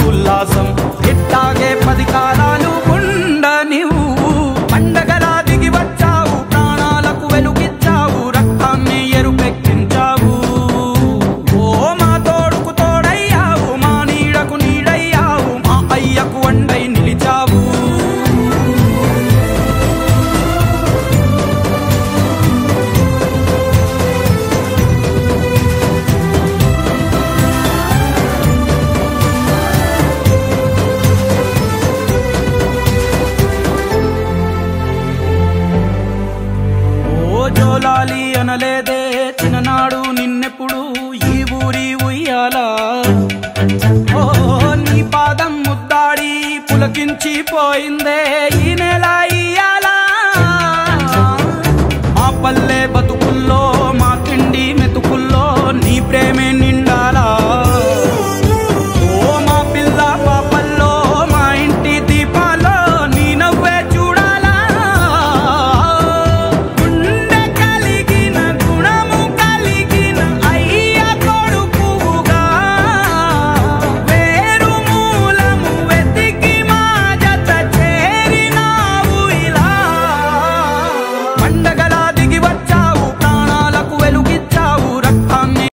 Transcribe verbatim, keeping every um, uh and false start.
ఉల్లాసం ఇట్టాగే పది కాలాలు ఉండ నీవు పండగలా దిగి వచ్చావు ప్రాణాలకు వెలుగిచ్చావు రక్తాన్ని ఎరుపెక్కించావు ఓ మా తోడుకు తోడయ్యావు మా నీడకు నీడయ్యావు మా అయ్యకు వండై నిలిచావు జోలాలి అనలేదే చిన్ననాడు నిన్నెప్పుడు ఈ ఊరి ఉయ్యాలా ఓ నీ పాదం ముద్దాడి పులకించి పోయిందే ఈ నెల ఇయ్యాలా మా పల్లె బతుకుల్లో